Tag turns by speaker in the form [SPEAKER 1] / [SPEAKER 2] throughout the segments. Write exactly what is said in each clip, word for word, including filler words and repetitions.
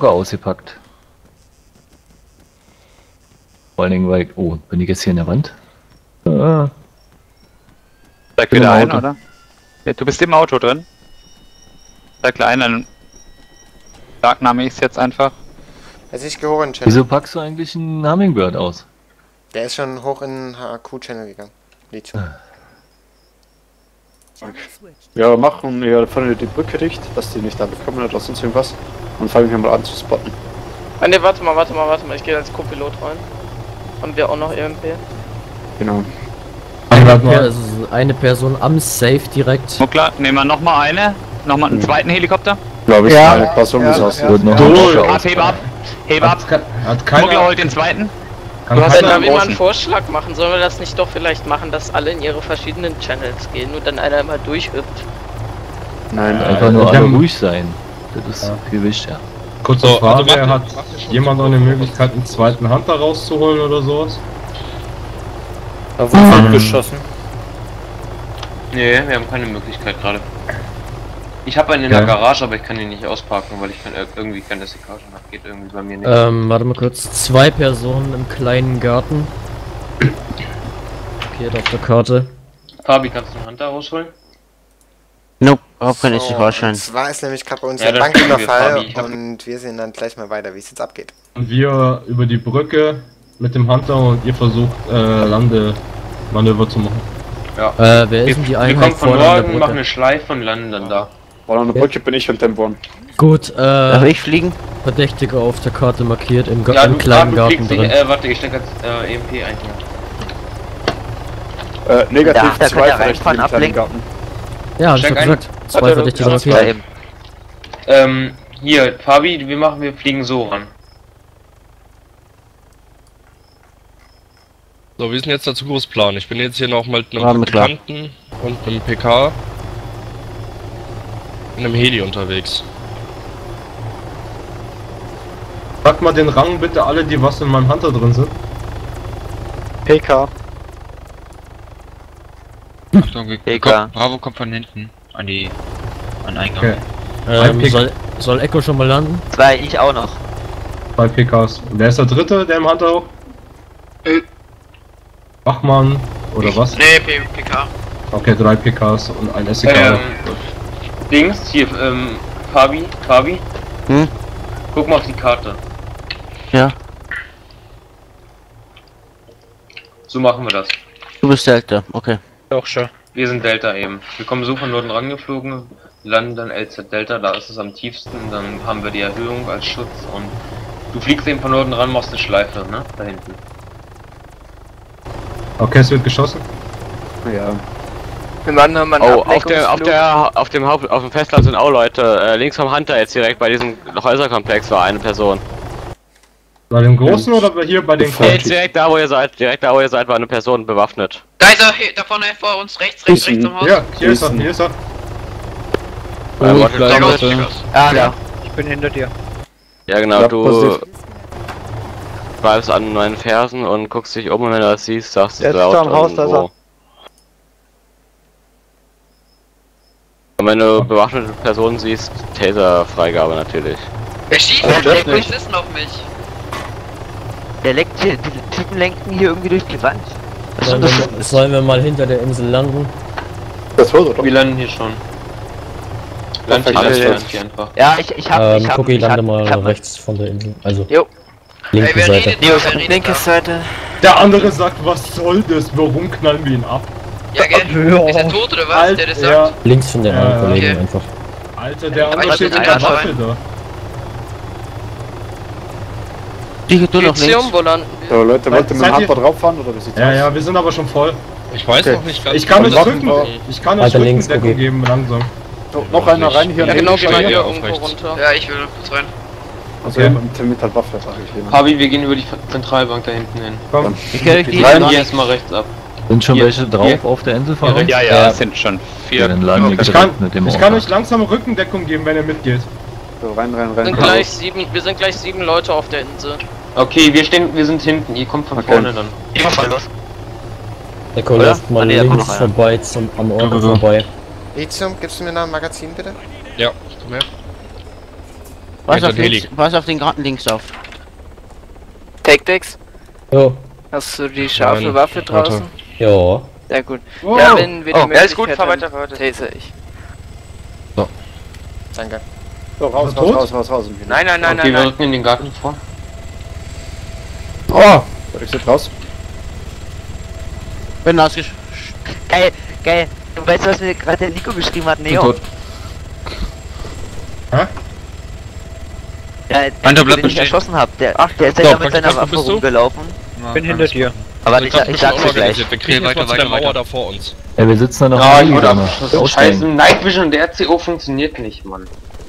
[SPEAKER 1] Jogger ausgepackt. Vor allen Dingen, weil... Oh, bin ich jetzt hier in der Wand? Ah.
[SPEAKER 2] Steig wieder ein, oder? Ja, du bist im Auto drin. Der Kleine, Darkname ist jetzt einfach.
[SPEAKER 3] Also ich gehe hoch in den Channel.
[SPEAKER 1] Wieso packst du eigentlich einen Hummingbird aus?
[SPEAKER 3] Der ist schon hoch in den H A Q-Channel gegangen. Lithium.
[SPEAKER 4] Ja, machen wir vorne die Brücke dicht, dass die nicht da bekommen oder sonst irgendwas. Und fangen wir mal an zu spotten.
[SPEAKER 5] Ah, ne, warte mal, warte mal, warte mal. Ich gehe als Co-Pilot rein. Haben wir auch noch E M P?
[SPEAKER 4] Genau.
[SPEAKER 6] Eine, per also eine Person am Safe direkt.
[SPEAKER 2] Oh klar, nehmen wir nochmal eine. Nochmal einen zweiten Helikopter.
[SPEAKER 4] Glaube ich,
[SPEAKER 7] Ja.
[SPEAKER 4] eine Person
[SPEAKER 7] Ja,
[SPEAKER 4] muss aus.
[SPEAKER 7] ja.
[SPEAKER 1] Wird noch
[SPEAKER 2] Du,
[SPEAKER 1] ein Jogger
[SPEAKER 2] ab, heb ab. Heb ab.
[SPEAKER 8] Hat keiner...
[SPEAKER 2] Muggler holt den zweiten.
[SPEAKER 8] Kann
[SPEAKER 5] Du hast
[SPEAKER 8] keiner
[SPEAKER 5] da will mal einen
[SPEAKER 2] großen.
[SPEAKER 5] Vorschlag machen. Sollen wir das nicht doch vielleicht machen, dass alle in ihre verschiedenen Channels gehen und dann einer immer durchhüpft?
[SPEAKER 4] Nein,
[SPEAKER 1] Einfach nur
[SPEAKER 8] wir
[SPEAKER 1] alle
[SPEAKER 8] haben-
[SPEAKER 1] ruhig sein. Das ist
[SPEAKER 8] Ja.
[SPEAKER 1] viel wichtiger.
[SPEAKER 8] Kurze
[SPEAKER 9] So,
[SPEAKER 8] Frage,
[SPEAKER 9] also macht-
[SPEAKER 8] hat
[SPEAKER 9] macht ihr schon
[SPEAKER 8] jemand noch
[SPEAKER 9] so-
[SPEAKER 8] eine Möglichkeit, einen zweiten Hunter rauszuholen oder sowas?
[SPEAKER 7] Da wurde abgeschossen.
[SPEAKER 9] Nee, wir haben keine Möglichkeit gerade. Ich habe einen in
[SPEAKER 8] Ja.
[SPEAKER 9] der Garage, aber ich kann ihn nicht ausparken, weil ich kann ir- irgendwie kein S D K schon habe. Geht irgendwie bei mir nicht.
[SPEAKER 6] Ähm, warte mal kurz. Zwei Personen im kleinen Garten. Markiert auf der Karte.
[SPEAKER 9] Fabi, kannst du einen Hunter rausholen?
[SPEAKER 7] Nope, überhaupt kein S D
[SPEAKER 3] So,
[SPEAKER 7] K-Schein.
[SPEAKER 3] und zwar ist nämlich gerade bei uns
[SPEAKER 9] Ja,
[SPEAKER 3] der
[SPEAKER 9] das kriegen wir,
[SPEAKER 3] Banküberfall
[SPEAKER 9] Fabi. Ich hab-
[SPEAKER 3] und wir sehen dann gleich mal weiter, wie es jetzt abgeht.
[SPEAKER 8] Und wir über die Brücke mit dem Hunter und ihr versucht, äh, Landemanöver zu machen.
[SPEAKER 9] Ja.
[SPEAKER 6] Äh, wer
[SPEAKER 9] Wir,
[SPEAKER 6] ist denn die
[SPEAKER 9] wir
[SPEAKER 6] Einheit
[SPEAKER 9] kommen von
[SPEAKER 6] vorne an der
[SPEAKER 9] Norden, machen
[SPEAKER 6] Brücke?
[SPEAKER 9] eine Schleife und landen dann da.
[SPEAKER 4] Weil an der Brücke bin ich und dem Born.
[SPEAKER 6] Gut,
[SPEAKER 7] Darf
[SPEAKER 6] äh,
[SPEAKER 7] ich fliegen?
[SPEAKER 6] Verdächtige auf der Karte markiert im, Ga
[SPEAKER 9] Ja,
[SPEAKER 6] im
[SPEAKER 9] du, ah,
[SPEAKER 6] kleinen
[SPEAKER 9] du
[SPEAKER 6] Garten
[SPEAKER 9] kriegst
[SPEAKER 6] drin.
[SPEAKER 9] dich, äh, warte, ich stecke jetzt äh, E M P ein hier.
[SPEAKER 4] Äh, negativ
[SPEAKER 7] Ja, da kann
[SPEAKER 4] zwei
[SPEAKER 7] der
[SPEAKER 4] Verdächtige
[SPEAKER 7] reinfahren,
[SPEAKER 4] im kleinen
[SPEAKER 7] ablenken.
[SPEAKER 4] Garten.
[SPEAKER 6] Ja, hab ich
[SPEAKER 9] Check
[SPEAKER 6] doch
[SPEAKER 9] ein.
[SPEAKER 6] gesagt. Zwei
[SPEAKER 9] Warte,
[SPEAKER 6] Verdächtige
[SPEAKER 9] ja,
[SPEAKER 6] markiert.
[SPEAKER 7] Ja, eben.
[SPEAKER 9] Ähm, hier, Fabi, wir machen, wir fliegen so ran.
[SPEAKER 10] So, wie ist denn jetzt der Zukunftsplan? Ich bin jetzt hier noch mit einem
[SPEAKER 7] War mir klar.
[SPEAKER 10] Praktikanten und einem P K in einem Heli unterwegs.
[SPEAKER 8] Sag mal den Rang bitte alle, die was in meinem Hunter drin sind.
[SPEAKER 7] P K.
[SPEAKER 11] Achtung, wir-
[SPEAKER 7] P K.
[SPEAKER 11] Bravo kommt von hinten an die an Eingang.
[SPEAKER 8] Okay.
[SPEAKER 6] Ähm,
[SPEAKER 8] Pick.
[SPEAKER 6] soll, soll Echo schon mal landen?
[SPEAKER 7] Zwei, ich auch noch.
[SPEAKER 8] Zwei P Ks. Wer ist der dritte, der im Hunter auch? Wachmann oder was?
[SPEAKER 5] Nee, P K.
[SPEAKER 8] Okay, drei P Ks und ein S D K.
[SPEAKER 9] Ähm, Dings, hier, ähm, Fabi, Fabi.
[SPEAKER 7] Hm?
[SPEAKER 9] Guck mal auf die Karte.
[SPEAKER 7] Ja.
[SPEAKER 9] So machen wir das.
[SPEAKER 7] Du bist der Älter, okay.
[SPEAKER 5] Doch schon.
[SPEAKER 9] Wir sind Delta eben. Wir kommen so von Norden rangeflogen, landen dann L Z Delta, da ist es am tiefsten, dann haben wir die Erhöhung als Schutz und du fliegst eben von Norden ran, machst eine Schleife, ne? Da hinten.
[SPEAKER 8] Okay, es wird geschossen.
[SPEAKER 4] Ja.
[SPEAKER 5] Wir machen nochmal
[SPEAKER 2] Oh, auf der, auf der, auf dem Haupt, auf dem Festland sind auch Leute. Äh, links vom Hunter jetzt direkt bei diesem Häuserkomplex war eine Person.
[SPEAKER 8] Bei dem großen oder bei hier bei den
[SPEAKER 2] Nee, jetzt direkt da wo ihr seid, direkt da wo ihr seid, war eine Person bewaffnet.
[SPEAKER 5] Da ist er, da vorne vor uns, rechts, rechts, rechts am Haus.
[SPEAKER 8] Ja, hier ist er, hier ist er.
[SPEAKER 2] Äh, warte,
[SPEAKER 5] Check aus,
[SPEAKER 2] bitte.
[SPEAKER 5] check aus.
[SPEAKER 7] Ah, ja.
[SPEAKER 5] Ich bin hinter dir.
[SPEAKER 2] Ja genau,
[SPEAKER 4] Ja,
[SPEAKER 2] du
[SPEAKER 4] positiv.
[SPEAKER 2] bleibst an meinen Fersen und guckst dich um und wenn du das siehst, sagst du
[SPEAKER 7] Der ist
[SPEAKER 2] laut
[SPEAKER 7] da am Haus, da ist er.
[SPEAKER 2] irgendwo. Und wenn du bewaffnete Personen siehst, Taser-Freigabe natürlich.
[SPEAKER 5] Wer schießt
[SPEAKER 7] Ja,
[SPEAKER 5] denn?
[SPEAKER 7] das
[SPEAKER 5] Der
[SPEAKER 7] nicht.
[SPEAKER 5] Polizisten auf mich.
[SPEAKER 7] Der leckt hier, die Typen lenken hier irgendwie durch die Wand. Was ist
[SPEAKER 6] Sollen
[SPEAKER 7] denn
[SPEAKER 6] wir,
[SPEAKER 7] das?
[SPEAKER 6] sollen wir mal hinter der Insel landen?
[SPEAKER 4] Das wurde doch.
[SPEAKER 9] Wir landen hier schon. Land hier,
[SPEAKER 4] Perfekt.
[SPEAKER 9] land hier einfach.
[SPEAKER 7] Ja, ich, ich hab,
[SPEAKER 6] Ähm,
[SPEAKER 7] ich hab,
[SPEAKER 6] Cookie,
[SPEAKER 7] ich hab,
[SPEAKER 6] lande mal
[SPEAKER 7] ich hab,
[SPEAKER 6] rechts von der Insel. Also,
[SPEAKER 7] Jo.
[SPEAKER 6] linke
[SPEAKER 5] Ey, wer
[SPEAKER 6] Seite.
[SPEAKER 5] redet
[SPEAKER 7] Nee,
[SPEAKER 5] da?
[SPEAKER 7] ich
[SPEAKER 5] Wer
[SPEAKER 7] hab
[SPEAKER 5] redet
[SPEAKER 7] linke
[SPEAKER 5] da?
[SPEAKER 7] Seite.
[SPEAKER 8] Der andere sagt, was soll das? Warum knallen wir ihn ab?
[SPEAKER 5] Ja, gell? Ist er tot oder was?
[SPEAKER 8] Alt,
[SPEAKER 5] Der das
[SPEAKER 8] ja.
[SPEAKER 5] sagt?
[SPEAKER 6] Links von den
[SPEAKER 8] Ja,
[SPEAKER 6] anderen Kollegen
[SPEAKER 5] okay.
[SPEAKER 6] einfach.
[SPEAKER 8] Alter, der
[SPEAKER 5] Aber
[SPEAKER 8] andere
[SPEAKER 5] ich
[SPEAKER 8] steht
[SPEAKER 5] bin
[SPEAKER 8] mit der
[SPEAKER 5] einer
[SPEAKER 8] Waffe da.
[SPEAKER 7] Die du noch links.
[SPEAKER 5] wo landen wir?
[SPEAKER 4] So, Leute, wollt ihr mit dem
[SPEAKER 8] Seid ihr-
[SPEAKER 4] Hunter drauf fahren oder wie sieht's
[SPEAKER 8] Ja,
[SPEAKER 4] aus?
[SPEAKER 8] ja, wir sind aber schon voll.
[SPEAKER 10] Ich weiß
[SPEAKER 4] Okay.
[SPEAKER 10] noch nicht ganz.
[SPEAKER 8] Ich kann
[SPEAKER 4] Und
[SPEAKER 8] euch
[SPEAKER 4] Waffen
[SPEAKER 8] Rücken,
[SPEAKER 4] drauf.
[SPEAKER 8] ich kann euch
[SPEAKER 6] Weiter links,
[SPEAKER 8] Rückendeckung
[SPEAKER 6] Cookie.
[SPEAKER 8] geben, langsam.
[SPEAKER 4] So, noch einer rein hier.
[SPEAKER 5] Ja,
[SPEAKER 4] in
[SPEAKER 5] genau,
[SPEAKER 4] den
[SPEAKER 5] geh mal
[SPEAKER 4] Stein.
[SPEAKER 5] hier
[SPEAKER 10] auf
[SPEAKER 5] irgendwo
[SPEAKER 10] rechts.
[SPEAKER 5] runter. Ja, ich will kurz rein.
[SPEAKER 4] Also
[SPEAKER 8] Okay.
[SPEAKER 4] mit Tim mit der Waffe, sag ich jemand.
[SPEAKER 9] Fabi, wir gehen über die Zentralbank da hinten hin.
[SPEAKER 8] Komm.
[SPEAKER 7] Ich geh euch die
[SPEAKER 9] Bleiben
[SPEAKER 7] noch
[SPEAKER 9] hier
[SPEAKER 7] nicht.
[SPEAKER 9] erstmal rechts ab.
[SPEAKER 1] Sind schon
[SPEAKER 9] Hier,
[SPEAKER 1] welche drauf
[SPEAKER 9] hier.
[SPEAKER 1] auf der Insel von uns?
[SPEAKER 2] Ja, ja, es sind schon
[SPEAKER 1] Ja,
[SPEAKER 2] vier.
[SPEAKER 1] dann laden wir
[SPEAKER 8] Ich
[SPEAKER 1] direkt
[SPEAKER 8] kann,
[SPEAKER 1] mit dem
[SPEAKER 8] ich kann
[SPEAKER 1] Orca.
[SPEAKER 8] euch langsam Rückendeckung geben, wenn ihr mitgeht.
[SPEAKER 4] So, rein, rein,
[SPEAKER 5] Wir
[SPEAKER 4] rein.
[SPEAKER 5] sind gleich sieben, wir sind gleich sieben Leute auf der Insel.
[SPEAKER 9] Okay, wir stehen, wir sind hinten, ihr kommt von
[SPEAKER 4] Okay.
[SPEAKER 9] vorne dann.
[SPEAKER 6] Echo
[SPEAKER 7] Oder?
[SPEAKER 6] läuft mal
[SPEAKER 7] Ah, nee, da kommt
[SPEAKER 6] links
[SPEAKER 7] noch einer.
[SPEAKER 6] vorbei zum, am Orca
[SPEAKER 11] Go, go, go.
[SPEAKER 6] vorbei.
[SPEAKER 3] Lithium, gibst du mir noch ein Magazin bitte?
[SPEAKER 10] Ja, komm her.
[SPEAKER 12] Was
[SPEAKER 10] Hinter
[SPEAKER 12] auf,
[SPEAKER 10] dem Heli.
[SPEAKER 12] links, was auf den Garten links auf?
[SPEAKER 13] Tactics,
[SPEAKER 6] Jo.
[SPEAKER 13] hast du die scharfe
[SPEAKER 10] Nein,
[SPEAKER 13] Waffe
[SPEAKER 10] warte.
[SPEAKER 13] draußen?
[SPEAKER 6] Ja.
[SPEAKER 13] Sehr gut.
[SPEAKER 2] Wow.
[SPEAKER 13] Ja, wenn wir die
[SPEAKER 2] Oh, ja, ist gut,
[SPEAKER 13] Möglichkeit
[SPEAKER 2] fahr
[SPEAKER 13] haben,
[SPEAKER 2] weiter, fahr weiter.
[SPEAKER 13] taser ich.
[SPEAKER 3] Danke.
[SPEAKER 4] So, raus, raus, raus, raus, raus.
[SPEAKER 9] Nein, nein, nein,
[SPEAKER 11] Okay,
[SPEAKER 9] nein,
[SPEAKER 11] wir
[SPEAKER 9] nein.
[SPEAKER 11] rücken in den Garten vor.
[SPEAKER 4] Oh! Ich sit raus.
[SPEAKER 12] Bin ausgesch...
[SPEAKER 7] Geil, geil. Du weißt, was mir gerade der Nico geschrieben hat? Neo.
[SPEAKER 11] tot.
[SPEAKER 8] Hä?
[SPEAKER 7] Ja, der,
[SPEAKER 11] Hunter, bleib
[SPEAKER 7] den
[SPEAKER 11] mal
[SPEAKER 7] ich
[SPEAKER 11] stehen.
[SPEAKER 7] erschossen hab, der,
[SPEAKER 11] Ach,
[SPEAKER 7] der ist ja
[SPEAKER 10] so,
[SPEAKER 7] mit seiner
[SPEAKER 10] Praktikant, wo
[SPEAKER 7] Waffe
[SPEAKER 10] bist du?
[SPEAKER 7] rumgelaufen.
[SPEAKER 11] Bin hinter dir.
[SPEAKER 7] Aber
[SPEAKER 10] Also
[SPEAKER 7] ich,
[SPEAKER 10] das
[SPEAKER 7] ich
[SPEAKER 10] ist
[SPEAKER 7] sag's
[SPEAKER 10] schon
[SPEAKER 7] dir gleich.
[SPEAKER 10] organisiert. Wir kriegen
[SPEAKER 11] Okay,
[SPEAKER 10] jetzt mal
[SPEAKER 11] weiter,
[SPEAKER 10] zu der
[SPEAKER 11] weiter,
[SPEAKER 10] Mauer
[SPEAKER 11] weiter.
[SPEAKER 10] da vor uns.
[SPEAKER 1] Ja, wir sitzen da noch
[SPEAKER 9] Ja,
[SPEAKER 1] im
[SPEAKER 9] ich
[SPEAKER 1] Heli,
[SPEAKER 9] wurde
[SPEAKER 1] Junge.
[SPEAKER 9] abgeschossen. Scheiße, Night Vision und der R C O funktioniert nicht, Mann.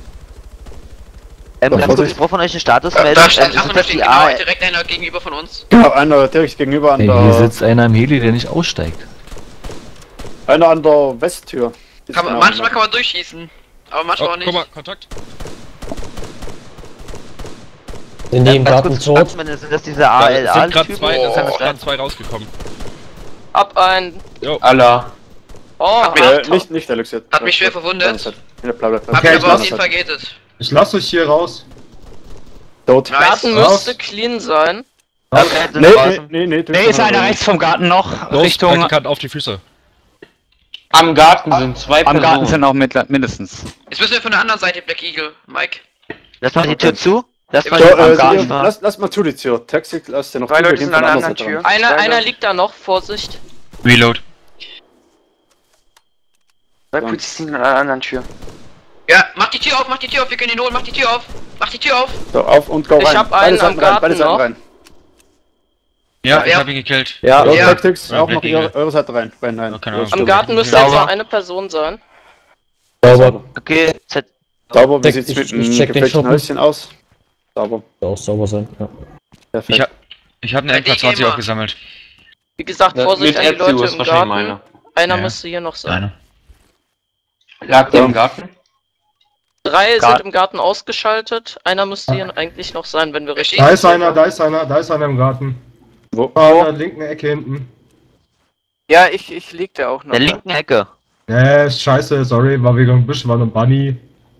[SPEAKER 7] Ähm,
[SPEAKER 4] Doch,
[SPEAKER 7] ganz kurz,
[SPEAKER 4] Vorsicht.
[SPEAKER 7] ich brauche von euch eine Statusmeldung.
[SPEAKER 13] Da
[SPEAKER 7] Ähm,
[SPEAKER 13] stand,
[SPEAKER 7] sind
[SPEAKER 13] ach, da
[SPEAKER 7] das
[SPEAKER 13] steht
[SPEAKER 7] die
[SPEAKER 13] genau
[SPEAKER 7] A...
[SPEAKER 13] direkt einer gegenüber von uns.
[SPEAKER 4] Genau, einer direkt gegenüber an
[SPEAKER 1] Ey, hier
[SPEAKER 4] der...
[SPEAKER 1] sitzt einer im Heli, der nicht aussteigt.
[SPEAKER 4] Einer an der Westtür. Ist
[SPEAKER 13] Kann man,
[SPEAKER 4] genau
[SPEAKER 13] manchmal
[SPEAKER 4] einer.
[SPEAKER 13] kann man durchschießen, aber manchmal
[SPEAKER 10] Oh,
[SPEAKER 13] auch nicht.
[SPEAKER 10] guck mal, Kontakt.
[SPEAKER 6] Sind die im
[SPEAKER 7] Ganz
[SPEAKER 6] Garten
[SPEAKER 7] kurz,
[SPEAKER 6] tot?
[SPEAKER 7] Statusmeldung, sind das diese
[SPEAKER 10] Da
[SPEAKER 7] A
[SPEAKER 10] sind
[SPEAKER 7] L
[SPEAKER 10] gerade
[SPEAKER 7] A-Typen?
[SPEAKER 10] zwei, da
[SPEAKER 7] Kann
[SPEAKER 10] sind
[SPEAKER 7] das
[SPEAKER 10] gerade
[SPEAKER 7] sein?
[SPEAKER 10] zwei rausgekommen.
[SPEAKER 13] Ab ein.
[SPEAKER 10] Jo.
[SPEAKER 9] Allah.
[SPEAKER 13] Oh,
[SPEAKER 4] Äh,
[SPEAKER 13] hat,
[SPEAKER 4] nicht, nicht der Luxiert.
[SPEAKER 13] hat mich schwer verwundet.
[SPEAKER 4] Ja, bleib, bleib, bleib.
[SPEAKER 13] Hab
[SPEAKER 8] Okay,
[SPEAKER 13] mich
[SPEAKER 8] ich
[SPEAKER 13] aber auf
[SPEAKER 8] lass
[SPEAKER 13] jeden Fall gehettet.
[SPEAKER 8] Ich lasse euch hier raus.
[SPEAKER 4] Tot.
[SPEAKER 13] Garten
[SPEAKER 8] Raus.
[SPEAKER 13] müsste clean sein.
[SPEAKER 7] Okay, sind
[SPEAKER 4] Nee,
[SPEAKER 7] draußen.
[SPEAKER 4] nee, nee, nee.
[SPEAKER 2] Nee, ist einer rechts vom Garten noch,
[SPEAKER 10] Los,
[SPEAKER 2] Richtung...
[SPEAKER 10] Praktikant auf die Füße.
[SPEAKER 9] Am Garten sind zwei
[SPEAKER 2] Am
[SPEAKER 9] Personen.
[SPEAKER 2] Garten sind auch mit, mindestens.
[SPEAKER 13] Jetzt müssen wir von der anderen Seite, Black Eagle. Mike.
[SPEAKER 7] Lass mal die Tür zu. Lass mal
[SPEAKER 4] So,
[SPEAKER 7] die
[SPEAKER 4] äh,
[SPEAKER 7] am
[SPEAKER 4] Sie,
[SPEAKER 7] Garten fahren.
[SPEAKER 4] lass, lass mal zu die Tür. Taxi, lass dir noch
[SPEAKER 9] Zwei
[SPEAKER 4] zu, wir
[SPEAKER 9] Leute
[SPEAKER 4] gehen
[SPEAKER 9] sind
[SPEAKER 4] von
[SPEAKER 9] an der
[SPEAKER 4] anderer
[SPEAKER 9] anderen
[SPEAKER 4] Seite
[SPEAKER 9] Tür.
[SPEAKER 4] ran.
[SPEAKER 13] Einer,
[SPEAKER 9] Zwei
[SPEAKER 13] einer
[SPEAKER 9] Leute.
[SPEAKER 13] liegt da noch, Vorsicht.
[SPEAKER 11] Reload.
[SPEAKER 9] Zwei Polizisten an der anderen Tür.
[SPEAKER 13] Ja, mach die Tür auf, mach die Tür auf, wir können ihn holen, mach die Tür auf. Mach die Tür auf.
[SPEAKER 4] So, auf und go
[SPEAKER 13] Ich
[SPEAKER 4] rein.
[SPEAKER 13] hab
[SPEAKER 4] Beide
[SPEAKER 13] einen
[SPEAKER 4] Seiten
[SPEAKER 13] am
[SPEAKER 4] rein,
[SPEAKER 13] Garten
[SPEAKER 4] beide Seiten
[SPEAKER 13] noch.
[SPEAKER 4] rein.
[SPEAKER 11] Ja, ich
[SPEAKER 13] Ja.
[SPEAKER 11] hab ihn gekillt.
[SPEAKER 4] Ja,
[SPEAKER 13] Ja.
[SPEAKER 4] Tactics,
[SPEAKER 11] Ja,
[SPEAKER 4] auch
[SPEAKER 11] Black
[SPEAKER 4] noch ihre,
[SPEAKER 11] Eagle.
[SPEAKER 4] eure Seite rein. Rein, rein.
[SPEAKER 11] Ja, keine Ahnung.
[SPEAKER 13] Am Garten müsste
[SPEAKER 7] Sauber.
[SPEAKER 13] jetzt noch eine Person sein.
[SPEAKER 6] Sauber.
[SPEAKER 7] Okay, Z.
[SPEAKER 4] Sauber, wie
[SPEAKER 6] Check-
[SPEAKER 4] sieht's
[SPEAKER 6] ich-
[SPEAKER 4] mit
[SPEAKER 6] ich
[SPEAKER 4] dem
[SPEAKER 6] check den
[SPEAKER 4] gefälschten
[SPEAKER 6] Schuppen.
[SPEAKER 4] Häuschen aus? Sauber.
[SPEAKER 6] Soll auch sauber sein, ja.
[SPEAKER 4] Perfekt.
[SPEAKER 11] Ich hab, ich hab eine
[SPEAKER 13] Ja,
[SPEAKER 11] M K
[SPEAKER 13] die
[SPEAKER 11] zwanzig
[SPEAKER 13] gehen wir.
[SPEAKER 11] aufgesammelt.
[SPEAKER 13] Wie gesagt, Vorsicht an die
[SPEAKER 9] Mit R C O
[SPEAKER 13] Leute
[SPEAKER 9] ist
[SPEAKER 13] im
[SPEAKER 9] wahrscheinlich
[SPEAKER 13] Garten.
[SPEAKER 9] meiner.
[SPEAKER 13] Einer
[SPEAKER 11] Ja.
[SPEAKER 13] müsste hier noch sein.
[SPEAKER 11] Einer.
[SPEAKER 9] Lag der im Garten?
[SPEAKER 13] Drei
[SPEAKER 2] Gar-
[SPEAKER 13] sind im Garten ausgeschaltet. Einer müsste hier eigentlich noch sein, wenn wir richtig...
[SPEAKER 8] Da ist einer, da ist einer, da ist einer im Garten.
[SPEAKER 4] Wo?
[SPEAKER 8] An der linken Ecke hinten.
[SPEAKER 13] Ja, ich, ich lieg da auch noch.
[SPEAKER 7] Der linken Ecke.
[SPEAKER 8] Nee, ist scheiße, sorry, war wegen dem Busch, war eine Bunny.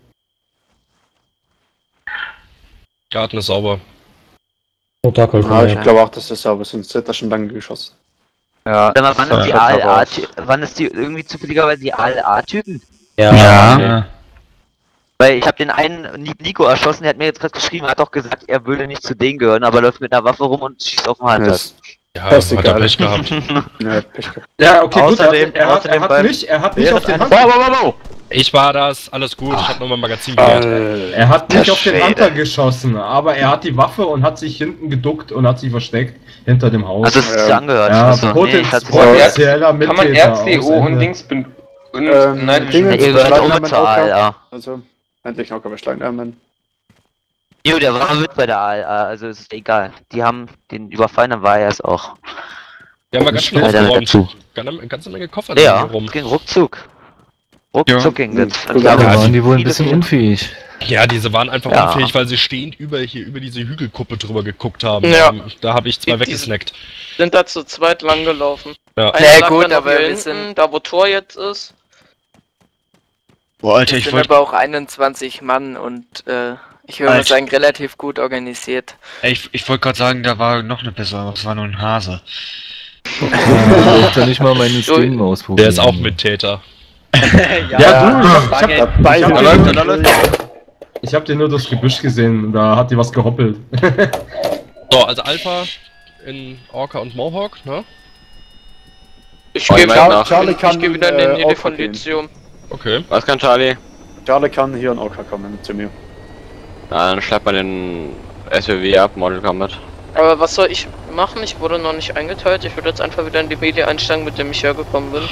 [SPEAKER 10] Garten ist sauber.
[SPEAKER 6] Protokoll
[SPEAKER 4] Ja,
[SPEAKER 6] von
[SPEAKER 4] ich
[SPEAKER 6] mir.
[SPEAKER 4] glaube auch, dass das sauber ist, sonst hätte er schon lange geschossen.
[SPEAKER 2] Ja,
[SPEAKER 7] Sag mal, wann ist die
[SPEAKER 4] Ja,
[SPEAKER 7] A L A,
[SPEAKER 4] aber-
[SPEAKER 7] wann ist die irgendwie zufälligerweise die A L A-Typen?
[SPEAKER 6] Ja.
[SPEAKER 11] Ja.
[SPEAKER 7] Weil ich habe den einen Ni- Nico erschossen, der hat mir jetzt gerade geschrieben, er hat auch gesagt, er würde nicht zu denen gehören, aber läuft mit einer Waffe rum und schießt auf den Hunter.
[SPEAKER 4] Das,
[SPEAKER 10] Ja,
[SPEAKER 4] Das ist
[SPEAKER 10] hat er
[SPEAKER 4] egal.
[SPEAKER 10] Pech gehabt.
[SPEAKER 4] ne, Pech gehabt.
[SPEAKER 8] Ja, okay,
[SPEAKER 12] Außerdem-
[SPEAKER 8] gut, er, hat- er, hat,
[SPEAKER 12] außerdem
[SPEAKER 8] er hat
[SPEAKER 12] beim-
[SPEAKER 8] nicht, er hat nicht
[SPEAKER 12] Während
[SPEAKER 8] auf den
[SPEAKER 12] eines-
[SPEAKER 8] Hunter...
[SPEAKER 10] Ich war das, alles gut, ich hab nur mein Magazin gehört.
[SPEAKER 8] Er hat nicht
[SPEAKER 12] Der
[SPEAKER 8] auf den
[SPEAKER 12] Schwede.
[SPEAKER 8] Hunter geschossen, aber er hat die Waffe und hat sich hinten geduckt und hat sich versteckt hinter dem Haus.
[SPEAKER 7] Also es ist
[SPEAKER 4] Ja.
[SPEAKER 7] angehört.
[SPEAKER 8] ja,
[SPEAKER 7] Achso, nee, ich hatte
[SPEAKER 8] potenzieller
[SPEAKER 9] Kann man
[SPEAKER 8] Mittäter.
[SPEAKER 9] R C O
[SPEAKER 8] aus
[SPEAKER 9] und
[SPEAKER 8] Ende.
[SPEAKER 9] Dings ben... und
[SPEAKER 4] Ähm,
[SPEAKER 9] Night
[SPEAKER 4] Dinge-
[SPEAKER 9] Vision...
[SPEAKER 7] ihr gehört
[SPEAKER 4] Beschleunigen
[SPEAKER 7] auch
[SPEAKER 4] wir
[SPEAKER 7] zur
[SPEAKER 4] auch,
[SPEAKER 7] A L A.
[SPEAKER 4] Also, endlich noch beschleunigen.
[SPEAKER 7] Jo, der war mit bei der A L A, also es ist egal. Die haben den überfallen, dann war er es auch.
[SPEAKER 10] Wir haben mal ganz schön
[SPEAKER 7] Ja, damit
[SPEAKER 10] aufgeräumt.
[SPEAKER 7] dazu.
[SPEAKER 10] Ganze, ganze Menge Koffer
[SPEAKER 7] Ja,
[SPEAKER 10] da rum.
[SPEAKER 7] es ging ruckzuck. Ruckzuck ging das.
[SPEAKER 4] Ja.
[SPEAKER 7] Und
[SPEAKER 1] Da
[SPEAKER 7] haben
[SPEAKER 1] waren die wohl ein
[SPEAKER 7] viele,
[SPEAKER 1] bisschen
[SPEAKER 7] viele-
[SPEAKER 1] unfähig.
[SPEAKER 10] Ja, diese waren einfach
[SPEAKER 7] Ja.
[SPEAKER 10] unfähig, weil sie stehend über hier über diese Hügelkuppe drüber geguckt haben.
[SPEAKER 13] Ja.
[SPEAKER 10] Ähm, Da habe ich zwei
[SPEAKER 13] Die-
[SPEAKER 10] weggesnackt.
[SPEAKER 13] Sind da zu zweit lang gelaufen.
[SPEAKER 10] Ja.
[SPEAKER 13] Einer Ja, lag gut, dann noch aber hier wir hinten, sind- da wo Tor jetzt ist.
[SPEAKER 11] Boah, Alter,
[SPEAKER 13] Es
[SPEAKER 11] ich
[SPEAKER 13] sind
[SPEAKER 11] wollte...
[SPEAKER 13] aber auch einundzwanzig Mann und äh, ich würde mal
[SPEAKER 11] Alter.
[SPEAKER 13] sagen, relativ gut organisiert.
[SPEAKER 11] Ich, ich wollte gerade sagen, da war noch eine Person, aber es war nur ein Hase.
[SPEAKER 1] Ich wollte nicht mal meine Stimmen ausprobieren.
[SPEAKER 10] Der ist auch Mittäter.
[SPEAKER 8] Ja, du, ich hab, ich hab,
[SPEAKER 4] Dabei
[SPEAKER 8] ich hab,
[SPEAKER 11] Da
[SPEAKER 8] den,
[SPEAKER 11] läuft er, da läuft er.
[SPEAKER 8] ich hab den nur durchs Gebüsch gesehen, da hat die was gehoppelt.
[SPEAKER 10] So, also Alpha in Orca und Mohawk, ne?
[SPEAKER 13] Ich
[SPEAKER 9] Oh,
[SPEAKER 13] gehe
[SPEAKER 9] ihr meint
[SPEAKER 13] wieder,
[SPEAKER 9] nach-
[SPEAKER 4] Charlie
[SPEAKER 13] ich
[SPEAKER 4] kann,
[SPEAKER 13] geh wieder in, in
[SPEAKER 4] äh,
[SPEAKER 13] die
[SPEAKER 4] Orca
[SPEAKER 13] von Lithium.
[SPEAKER 10] Okay.
[SPEAKER 9] Was kann Charlie?
[SPEAKER 4] Charlie kann hier in Orca kommen zu mir.
[SPEAKER 9] Na, dann schreibt man den S U V ab, Model Combat.
[SPEAKER 13] Aber was soll ich machen? Ich wurde noch nicht eingeteilt. Ich würde jetzt einfach wieder in die Media einsteigen, mit dem ich hergekommen bin.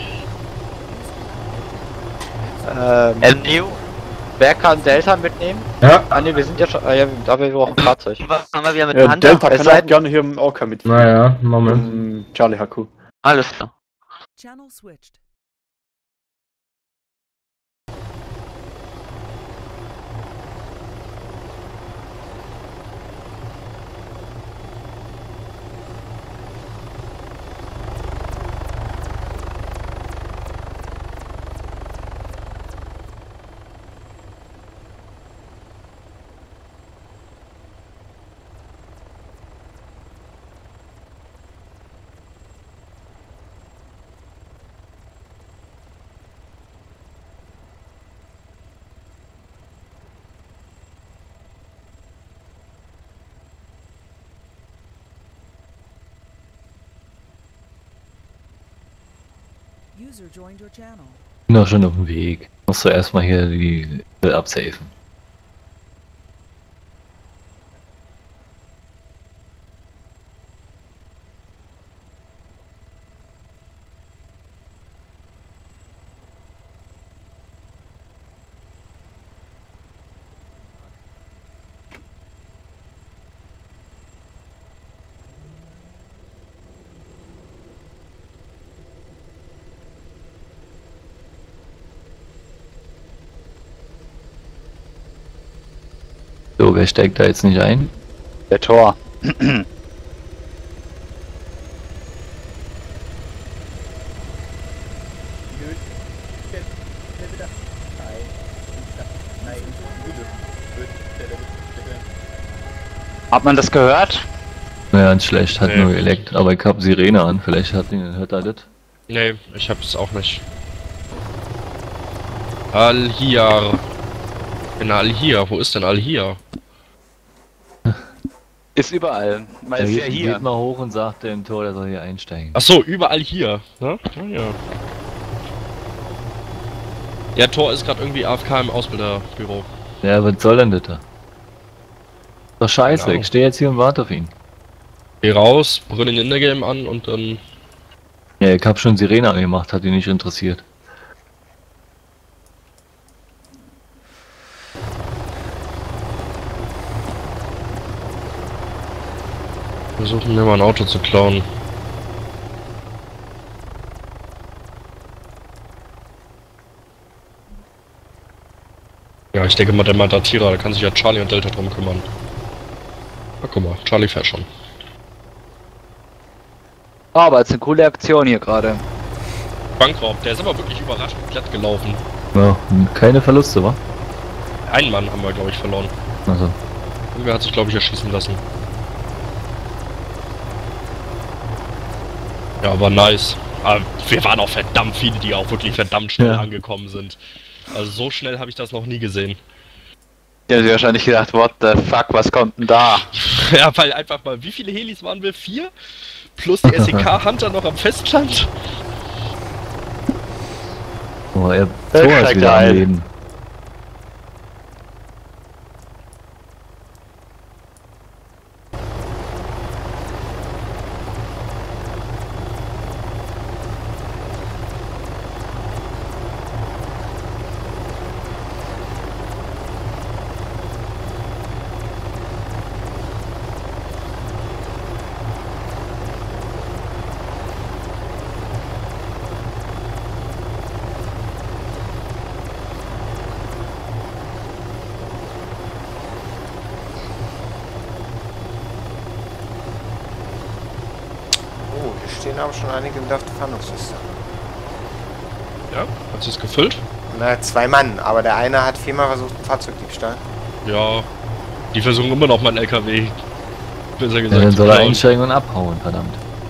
[SPEAKER 12] Ähm,
[SPEAKER 7] Ähm, Neo,
[SPEAKER 12] wer kann Delta mitnehmen?
[SPEAKER 8] Ja,
[SPEAKER 12] Ah ne, wir sind ja schon. Ah, ja, da haben wir auch ein Fahrzeug.
[SPEAKER 7] was haben wir wieder mit
[SPEAKER 4] Ja,
[SPEAKER 7] dem Hunter?
[SPEAKER 4] Delta
[SPEAKER 12] Es
[SPEAKER 4] kann
[SPEAKER 12] sei
[SPEAKER 4] auch
[SPEAKER 12] denn-
[SPEAKER 4] gerne hier im Orca mit.
[SPEAKER 8] naja, Moment.
[SPEAKER 4] Ähm, Charlie Haku.
[SPEAKER 7] Alles klar.
[SPEAKER 14] Channel switched. User joined your channel.
[SPEAKER 1] Bin doch schon auf dem Weg. Musst du erstmal hier die absafen. So, wer steigt da jetzt nicht ein?
[SPEAKER 2] Der Tor. Hat man das gehört?
[SPEAKER 1] Naja, ganz schlecht, hat
[SPEAKER 10] Nee.
[SPEAKER 1] nur geleckt, aber ich hab Sirene an, vielleicht hat ihn, hört er das.
[SPEAKER 10] Nee, ich hab's auch nicht. Al-Hiyar. In Al-Hiyar, wo ist denn Al-Hiyar?
[SPEAKER 2] Ist überall. Mal
[SPEAKER 1] Er
[SPEAKER 2] ist ja
[SPEAKER 1] geht,
[SPEAKER 2] hier.
[SPEAKER 1] geht mal hoch und sagt dem Tor, der soll hier einsteigen.
[SPEAKER 10] Achso, überall hier, ne? Ja, ja. Ja, Tor ist gerade irgendwie A F K im Ausbilderbüro.
[SPEAKER 1] Ja, was soll denn das da? Doch scheiße,
[SPEAKER 10] Genau.
[SPEAKER 1] ich stehe jetzt hier und warte auf ihn.
[SPEAKER 10] Geh raus, brünn den Intergame an und dann...
[SPEAKER 1] Ja, ich hab schon Sirene angemacht, hat ihn nicht interessiert.
[SPEAKER 10] Versuchen mir mal ein Auto zu klauen. Ja, ich denke mal, der Matatira, da kann sich ja Charlie und Delta drum kümmern. Na guck mal, Charlie fährt schon.
[SPEAKER 2] Oh, aber es ist eine coole Aktion hier gerade.
[SPEAKER 10] Bankraub, der ist aber wirklich überraschend glatt gelaufen.
[SPEAKER 1] Ja, keine Verluste, wa?
[SPEAKER 10] Einen Mann haben wir, glaube ich, verloren.
[SPEAKER 1] Also.
[SPEAKER 10] Irgendwer hat sich, glaube ich, erschießen lassen. Ja, aber nice. Aber wir waren auch verdammt viele, die auch wirklich verdammt schnell
[SPEAKER 1] Ja.
[SPEAKER 10] angekommen sind. Also so schnell habe ich das noch nie gesehen.
[SPEAKER 2] Der hat sich wahrscheinlich gedacht, what the fuck, was kommt denn da?
[SPEAKER 10] Ja, weil einfach mal, wie viele Helis waren wir? Vier? Plus die S E K-Hunter noch am Festland?
[SPEAKER 1] Oh, er
[SPEAKER 2] Der
[SPEAKER 1] Tor ist
[SPEAKER 2] steigt
[SPEAKER 1] wieder am
[SPEAKER 2] ein.
[SPEAKER 1] Leben.
[SPEAKER 3] Oh, hier stehen aber schon einige in der Fahndungsliste.
[SPEAKER 10] Ja, hat es gefüllt?
[SPEAKER 3] Na, zwei Mann, aber der eine hat viermal versucht, einen Fahrzeugdiebstahl.
[SPEAKER 10] Ja, die versuchen immer noch meinen L K W. Besser
[SPEAKER 1] Ja,
[SPEAKER 10] gesagt.
[SPEAKER 1] dann
[SPEAKER 10] zu
[SPEAKER 1] soll er
[SPEAKER 10] klauen.
[SPEAKER 1] einsteigen und abhauen, verdammt.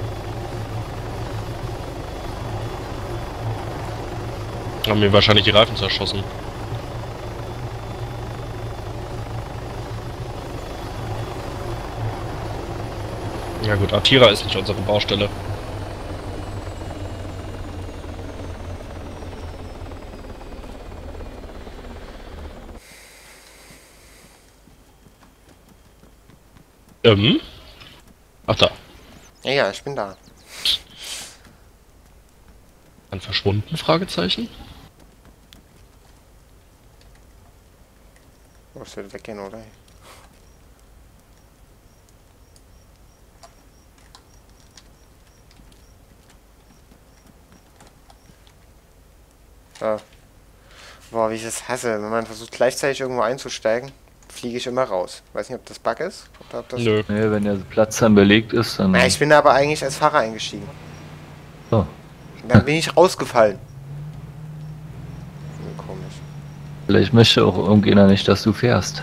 [SPEAKER 10] Haben mir wahrscheinlich die Reifen zerschossen. Ja gut, Atira ist nicht unsere Baustelle. Ähm? Ach da.
[SPEAKER 3] Ja, ja, ich bin da.
[SPEAKER 10] Dann verschwunden? Fragezeichen?
[SPEAKER 3] Oh, es wird weggehen, oder? Ja. Boah, wie ich das hasse. Wenn man versucht gleichzeitig irgendwo einzusteigen, fliege ich immer raus. Weiß nicht, ob das Bug ist. Oder ob das
[SPEAKER 10] Nö.
[SPEAKER 1] Ja, wenn der Platz dann belegt ist, dann...
[SPEAKER 3] Na, ich bin aber eigentlich als Fahrer eingestiegen.
[SPEAKER 1] Oh.
[SPEAKER 3] Und dann bin ich rausgefallen. Hm, komisch.
[SPEAKER 1] Vielleicht möchte auch irgendjemand nicht, dass du fährst.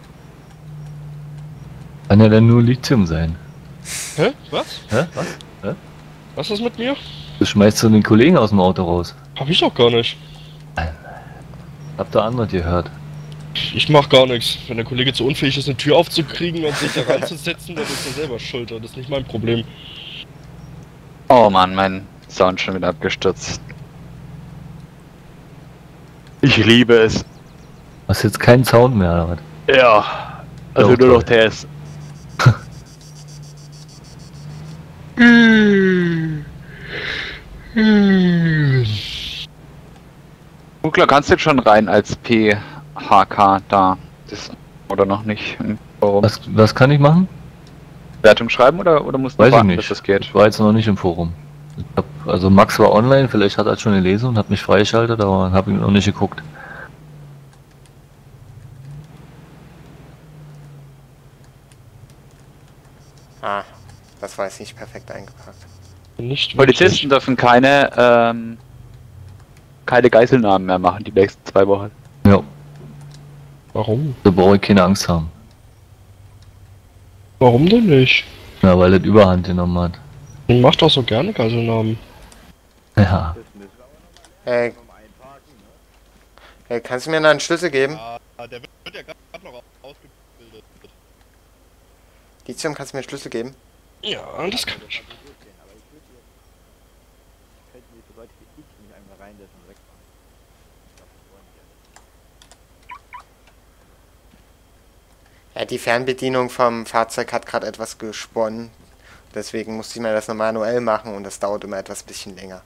[SPEAKER 1] Kann ja dann nur Lithium sein.
[SPEAKER 10] Hä? Was?
[SPEAKER 1] Hä? Was? Hä?
[SPEAKER 10] Was ist mit mir?
[SPEAKER 1] Du schmeißt so den Kollegen aus dem Auto raus.
[SPEAKER 10] Hab ich doch gar nicht.
[SPEAKER 1] Habt ihr andere gehört?
[SPEAKER 10] Ich mach gar nichts. Wenn der Kollege zu unfähig ist, eine Tür aufzukriegen und sich da reinzusetzen, dann ist er selber schuld. Das ist nicht mein Problem.
[SPEAKER 2] Oh Mann, mein Sound schon wieder abgestürzt. Ich liebe es.
[SPEAKER 1] Hast jetzt keinen Sound mehr, oder was?
[SPEAKER 2] Ja. Also
[SPEAKER 1] Ja,
[SPEAKER 2] nur noch
[SPEAKER 1] toll.
[SPEAKER 2] Test. Kugler, kannst du jetzt schon rein als P H K da? Das, oder noch nicht? Warum?
[SPEAKER 1] Was, was kann ich machen?
[SPEAKER 2] Wertung schreiben oder, oder musst du
[SPEAKER 1] Weiß ich
[SPEAKER 2] warten,
[SPEAKER 1] nicht.
[SPEAKER 2] bis das geht?
[SPEAKER 1] Ich war jetzt noch nicht im Forum. Ich hab, also Max war online, vielleicht hat er schon gelesen und hat mich freigeschaltet, aber habe ihn noch nicht geguckt.
[SPEAKER 3] Ah, das war jetzt nicht perfekt eingepackt.
[SPEAKER 10] Nicht
[SPEAKER 2] Polizisten dürfen keine, ähm, keine Geiselnahmen mehr machen die nächsten zwei Wochen.
[SPEAKER 1] Ja.
[SPEAKER 10] Warum?
[SPEAKER 1] Da brauche ich keine Angst haben.
[SPEAKER 10] Warum denn nicht?
[SPEAKER 1] Ja, weil das Überhand genommen hat.
[SPEAKER 10] Ich mach doch so gerne Geiselnamen.
[SPEAKER 1] Ja.
[SPEAKER 3] Hey. Hey, kannst du mir noch einen Schlüssel geben?
[SPEAKER 10] Ah, der wird ja gerade noch ausgebildet.
[SPEAKER 3] Lithium, kannst du mir einen Schlüssel geben?
[SPEAKER 10] Ja, das kann ich.
[SPEAKER 3] Ja, die Fernbedienung vom Fahrzeug hat gerade etwas gesponnen. Deswegen musste ich mir das noch manuell machen und das dauert immer etwas bisschen länger.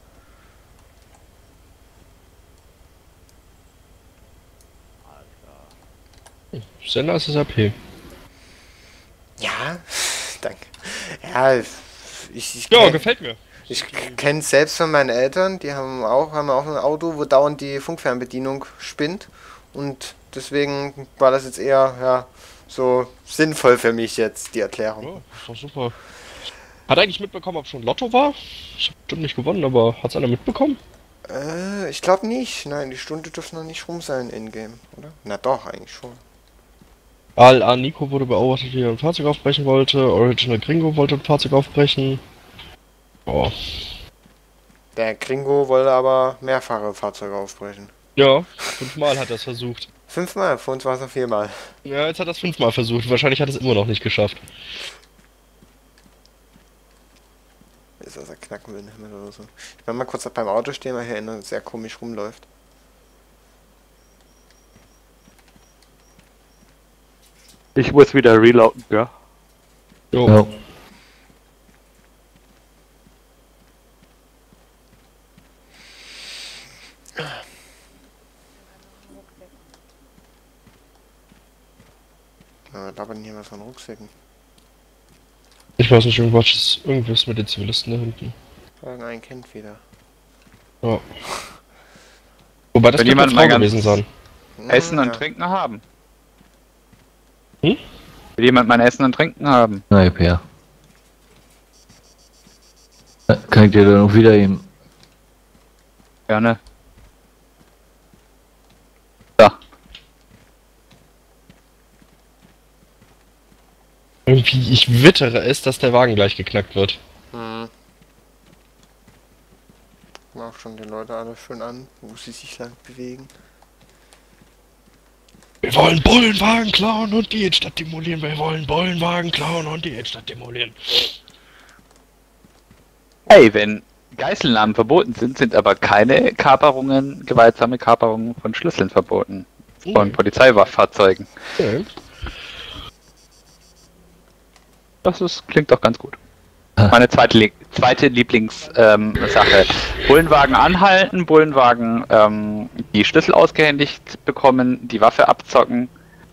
[SPEAKER 10] Sender ist das A P.
[SPEAKER 3] Ja, danke. Ja, ich, ich
[SPEAKER 10] Ja,
[SPEAKER 3] kenn-
[SPEAKER 10] gefällt mir.
[SPEAKER 3] Ich kenne es selbst von meinen Eltern, die haben auch, haben auch ein Auto, wo dauernd die Funkfernbedienung spinnt. Und deswegen war das jetzt eher ja, so sinnvoll für mich jetzt, die Erklärung.
[SPEAKER 10] Ja, ist doch super. Hat er eigentlich mitbekommen, ob schon Lotto war? Ich hab bestimmt nicht gewonnen, aber hat's einer mitbekommen?
[SPEAKER 3] Äh, ich glaube nicht. Nein, die Stunde dürfte noch nicht rum sein in-game, oder? Na doch, eigentlich schon.
[SPEAKER 10] Al A Nico wurde beobachtet, wie er ein Fahrzeug aufbrechen wollte. Original Gringo wollte ein Fahrzeug aufbrechen. Oh.
[SPEAKER 3] Der Gringo wollte aber mehrfache Fahrzeuge aufbrechen.
[SPEAKER 10] Ja, fünfmal hat er es versucht.
[SPEAKER 3] Fünfmal, vor uns war es noch viermal.
[SPEAKER 10] Ja, jetzt hat er es fünfmal versucht. Wahrscheinlich hat er es immer noch nicht geschafft.
[SPEAKER 3] Ist das ein Knacken will nicht mehr oder so. Ich will mal kurz beim Auto stehen, weil hier innen sehr komisch rumläuft.
[SPEAKER 2] Ich muss wieder reloaden, ja.
[SPEAKER 10] Jo.
[SPEAKER 1] Ja.
[SPEAKER 3] Ja, da aber hier was von Rucksäcken.
[SPEAKER 10] Ich weiß nicht, irgendwas, irgendwas mit den Zivilisten da hinten.
[SPEAKER 3] Irgendein kennt wieder.
[SPEAKER 10] Ja. Wobei das
[SPEAKER 2] Wenn
[SPEAKER 10] könnte
[SPEAKER 2] jemand
[SPEAKER 10] eine
[SPEAKER 2] mal
[SPEAKER 10] Frau
[SPEAKER 2] ganz
[SPEAKER 10] gewesen sein.
[SPEAKER 2] Essen und
[SPEAKER 3] ja.
[SPEAKER 2] Trinken haben.
[SPEAKER 10] Hm?
[SPEAKER 2] Will jemand mein Essen und Trinken haben?
[SPEAKER 1] Na, Per. Äh, Kann ich dir dann noch wieder eben.
[SPEAKER 2] Gerne. Da.
[SPEAKER 10] Irgendwie, ich wittere es, dass der Wagen gleich geknackt wird.
[SPEAKER 3] Hm. Mach schon die Leute alle schön an, wo sie sich lang bewegen.
[SPEAKER 10] Wir wollen Bullenwagen klauen und die Innenstadt demolieren. Wir wollen Bullenwagen klauen und die Innenstadt demolieren.
[SPEAKER 2] Hey, wenn Geiselnahmen verboten sind, sind aber keine Kaperungen, gewaltsame Kaperungen von Schlüsseln verboten. Von
[SPEAKER 10] Mhm.
[SPEAKER 2] Polizeiwachfahrzeugen.
[SPEAKER 10] Okay.
[SPEAKER 2] Das ist, klingt doch ganz gut. Meine zweite, Li- zweite Lieblingssache. Ähm, Sache. Bullenwagen anhalten, Bullenwagen ähm, die Schlüssel ausgehändigt bekommen, die Waffe abzocken.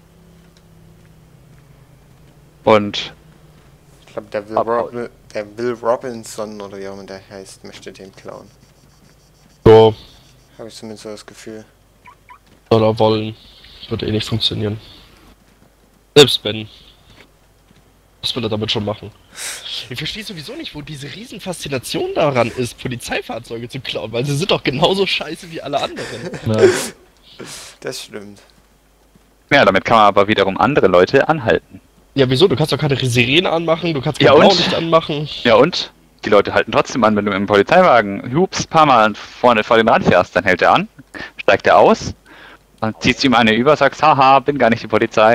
[SPEAKER 2] Und
[SPEAKER 3] Ich glaube, der, Will
[SPEAKER 2] Abhauen.
[SPEAKER 3] Rob der Will Robinson oder wie auch immer der heißt, möchte den klauen.
[SPEAKER 10] So,
[SPEAKER 3] Habe ich zumindest so das Gefühl.
[SPEAKER 10] soll er wollen. Wird eh nicht funktionieren. Selbst wenn. Was will er damit schon machen? Ich verstehe sowieso nicht, wo diese riesen Faszination daran ist, Polizeifahrzeuge zu klauen, weil sie sind doch genauso scheiße wie alle anderen.
[SPEAKER 1] Ja.
[SPEAKER 3] Das stimmt.
[SPEAKER 2] ja, damit kann man aber wiederum andere Leute anhalten.
[SPEAKER 10] Ja, wieso? Du kannst doch keine Sirene anmachen, du kannst kein
[SPEAKER 2] Ja, und?
[SPEAKER 10] Blaulicht anmachen.
[SPEAKER 2] Ja und? Die Leute halten trotzdem an, wenn du im Polizeiwagen hups paar Mal vorne vor den Rand fährst, dann hält er an, steigt er aus, dann ziehst du ihm eine über, sagst, haha, bin gar nicht die Polizei.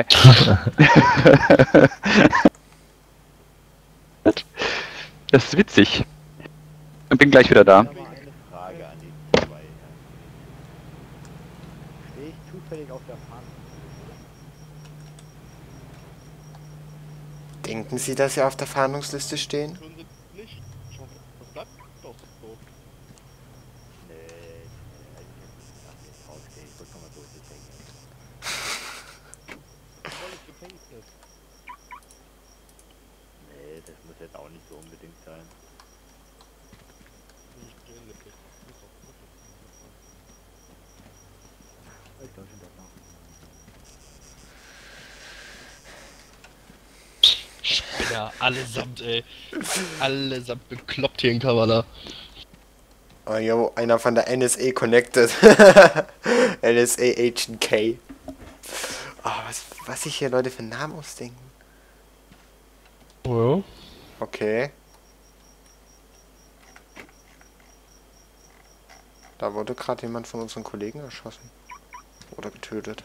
[SPEAKER 2] Das ist witzig. Ich bin gleich wieder da.
[SPEAKER 3] Denken Sie, dass Sie auf der Fahndungsliste stehen?
[SPEAKER 15] Nee, das muss jetzt auch nicht so unbedingt sein.
[SPEAKER 10] Spinner, allesamt, ey. Allesamt bekloppt hier in Kavala.
[SPEAKER 3] Oh, jo, einer von der N S A connected. N S A Agent K. Oh, was, was sich hier Leute für Namen ausdenken.
[SPEAKER 10] Oh.
[SPEAKER 3] Okay. Da wurde gerade jemand von unseren Kollegen erschossen. Oder getötet.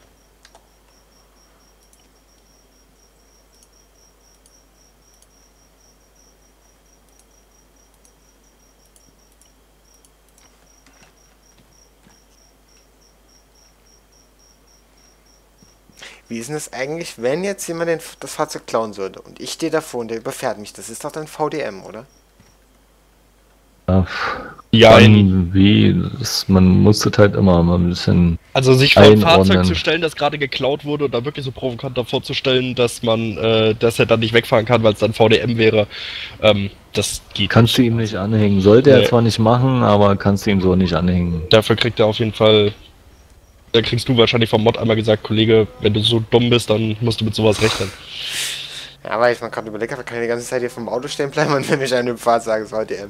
[SPEAKER 3] Wie ist denn das eigentlich, wenn jetzt jemand den, das Fahrzeug klauen sollte und ich stehe davor und der überfährt mich? Das ist doch dann V D M, oder?
[SPEAKER 1] Ja,
[SPEAKER 10] Ja,
[SPEAKER 1] dann, wie, das, man muss das halt immer mal ein bisschen
[SPEAKER 10] Also sich vor ein Fahrzeug
[SPEAKER 1] einordnen.
[SPEAKER 10] zu stellen, das gerade geklaut wurde und da wirklich so provokant davor zu stellen, dass man, äh, dass er dann nicht wegfahren kann, weil es dann V D M wäre, ähm, das geht
[SPEAKER 1] Kannst du ihm nicht anhängen. Sollte
[SPEAKER 10] Nee.
[SPEAKER 1] er zwar nicht machen, aber kannst du ihm so nicht anhängen.
[SPEAKER 10] Dafür kriegt er auf jeden Fall, da kriegst du wahrscheinlich vom Mod einmal gesagt, Kollege, wenn du so dumm bist, dann musst du mit sowas rechnen.
[SPEAKER 3] Ja, weil ich mal gerade überlegt habe, kann ich die ganze Zeit hier vom Auto stehen bleiben und wenn mich einer im Fahrt sagt, es ist V D M.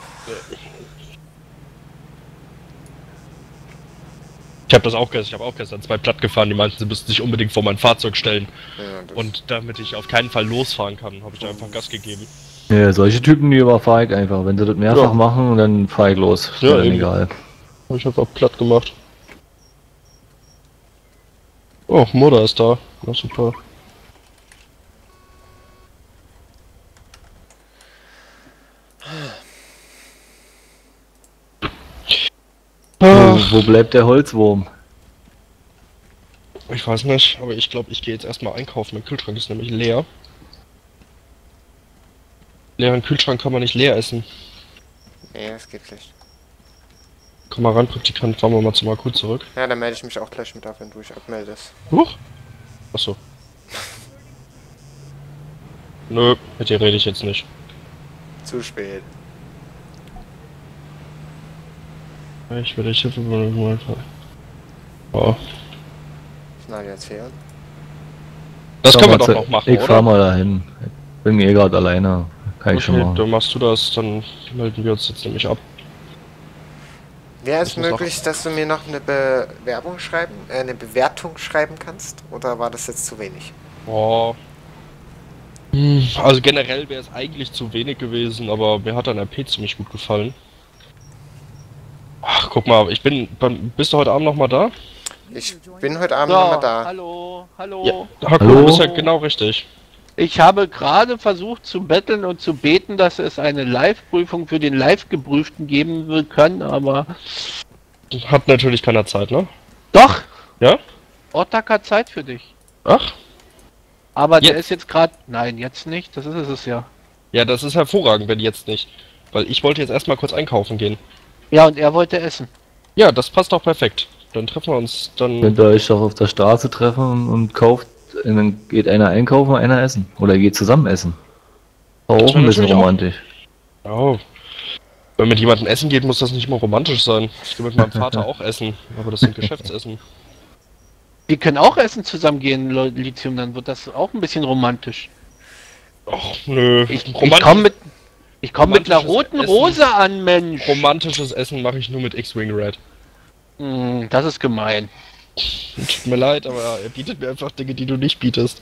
[SPEAKER 10] Ich habe das auch gestern, ich habe auch gestern zwei platt gefahren, die meinten, sie müssten sich unbedingt vor mein Fahrzeug stellen.
[SPEAKER 3] Ja, das-
[SPEAKER 10] Und damit ich auf keinen Fall losfahren kann, habe ich da einfach Gas gegeben.
[SPEAKER 1] Ja, solche Typen, die überfahre ich einfach. Wenn sie das mehrfach
[SPEAKER 10] Ja.
[SPEAKER 1] machen, dann fahre ich los. Ist
[SPEAKER 10] Ja,
[SPEAKER 1] mir dann
[SPEAKER 10] eben.
[SPEAKER 1] egal.
[SPEAKER 10] Hab ich einfach platt gemacht. Oh, Mutter ist da. Na super.
[SPEAKER 1] Wo, wo bleibt der Holzwurm?
[SPEAKER 10] Ich weiß nicht, aber ich glaube, ich gehe jetzt erstmal einkaufen. Mein Kühlschrank ist nämlich leer. Leeren Kühlschrank kann man nicht leer essen.
[SPEAKER 3] Nee, das geht schlecht.
[SPEAKER 10] Komm mal ran, Praktikant, fahren wir mal zum Akku zurück.
[SPEAKER 3] Ja, dann melde ich mich auch gleich mit ab, wenn du dich abmeldest.
[SPEAKER 10] Huch! Achso. Nö, mit dir rede ich jetzt nicht.
[SPEAKER 3] Zu spät.
[SPEAKER 10] Ich werde dich Hilfe mal. Oh.
[SPEAKER 3] Na, jetzt her.
[SPEAKER 10] Das
[SPEAKER 1] Fahr
[SPEAKER 10] können wir
[SPEAKER 1] mal
[SPEAKER 10] doch
[SPEAKER 1] zu-
[SPEAKER 10] noch machen,
[SPEAKER 1] Ich
[SPEAKER 10] oder?
[SPEAKER 1] fahr mal dahin. Ich bin eh gerade alleine. Kann ich schon
[SPEAKER 10] Okay,
[SPEAKER 1] machen.
[SPEAKER 10] dann machst du das, dann melden wir uns jetzt nämlich ab.
[SPEAKER 3] Wäre es
[SPEAKER 10] Ich muss
[SPEAKER 3] möglich, dass du mir noch eine Bewerbung schreiben, äh, eine Bewertung schreiben kannst? Oder war das jetzt zu wenig?
[SPEAKER 10] Oh. Hm, Also generell wäre es eigentlich zu wenig gewesen, aber mir hat dein R P ziemlich gut gefallen. Ach, guck mal, ich bin. beim- Bist du heute Abend noch mal da?
[SPEAKER 3] Ich bin heute Abend
[SPEAKER 12] So,
[SPEAKER 3] nochmal da.
[SPEAKER 12] hallo, hallo.
[SPEAKER 10] Ja. Haku, du bist ja genau richtig.
[SPEAKER 12] Ich habe gerade versucht zu betteln und zu beten, dass es eine Live-Prüfung für den Live-Geprüften geben will- kann, aber...
[SPEAKER 10] Hat natürlich keiner Zeit, ne?
[SPEAKER 12] Doch!
[SPEAKER 10] Ja?
[SPEAKER 12] Ortak hat Zeit für dich.
[SPEAKER 10] Ach?
[SPEAKER 12] Aber der
[SPEAKER 10] Jetzt?
[SPEAKER 12] ist jetzt gerade... Nein, jetzt nicht, das ist es ja.
[SPEAKER 10] Ja, das ist hervorragend, wenn jetzt nicht. Weil ich wollte jetzt erstmal kurz einkaufen gehen.
[SPEAKER 12] Ja, und er wollte essen.
[SPEAKER 10] Ja, das passt doch perfekt. Dann treffen wir uns dann.
[SPEAKER 1] Könnt ihr euch doch auf der Straße treffen und kauft, und dann geht einer einkaufen, einer essen. Oder geht zusammen essen. Auch
[SPEAKER 10] Das wär
[SPEAKER 1] ein bisschen
[SPEAKER 10] natürlich auch-
[SPEAKER 1] romantisch.
[SPEAKER 10] Oh. Wenn mit jemandem essen geht, muss das nicht immer romantisch sein. Ich gehe mit meinem Vater auch essen, aber das sind Geschäftsessen.
[SPEAKER 12] Wir können auch essen zusammen gehen, Lo- Lithium, dann wird das auch ein bisschen romantisch.
[SPEAKER 10] Och, nö.
[SPEAKER 12] Ich, ich
[SPEAKER 10] Romantisch-
[SPEAKER 12] komme mit... Ich komme mit einer
[SPEAKER 10] romantisches
[SPEAKER 12] roten
[SPEAKER 10] Essen.
[SPEAKER 12] Rose an, Mensch.
[SPEAKER 10] Romantisches Essen mache ich nur mit X-Wing Red.
[SPEAKER 12] Hm, das ist gemein.
[SPEAKER 10] Tut mir leid, aber er bietet mir einfach Dinge, die du nicht bietest.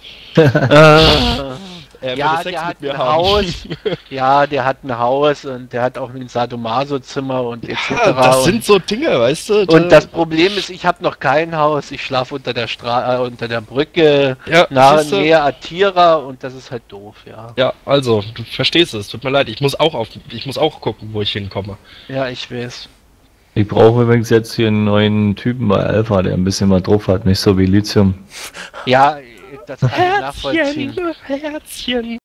[SPEAKER 10] Er
[SPEAKER 12] Ja,
[SPEAKER 10] würde Sex
[SPEAKER 12] der
[SPEAKER 10] mit
[SPEAKER 12] hat
[SPEAKER 10] mir
[SPEAKER 12] ein
[SPEAKER 10] haben.
[SPEAKER 12] Haus. Ja, der hat ein Haus und der hat auch ein Sadomaso-Zimmer und et cetera.
[SPEAKER 10] Ja, das
[SPEAKER 12] und,
[SPEAKER 10] sind so Dinge, weißt du?
[SPEAKER 12] und das Problem ist, ich habe noch kein Haus. Ich schlafe unter der Stra äh, unter der Brücke,
[SPEAKER 10] Ja,
[SPEAKER 12] nahe
[SPEAKER 10] siehste?
[SPEAKER 12] nähe Atira und das ist halt doof, ja.
[SPEAKER 10] Ja, also, du verstehst es. Tut mir leid, ich muss auch auf, ich muss auch gucken, wo ich hinkomme.
[SPEAKER 12] Ja, ich weiß.
[SPEAKER 1] Ich brauche übrigens jetzt hier einen neuen Typen bei Alpha, der ein bisschen mal drauf hat, nicht so wie Lithium.
[SPEAKER 12] Ja, das kann ich nachvollziehen.
[SPEAKER 10] Herzchen.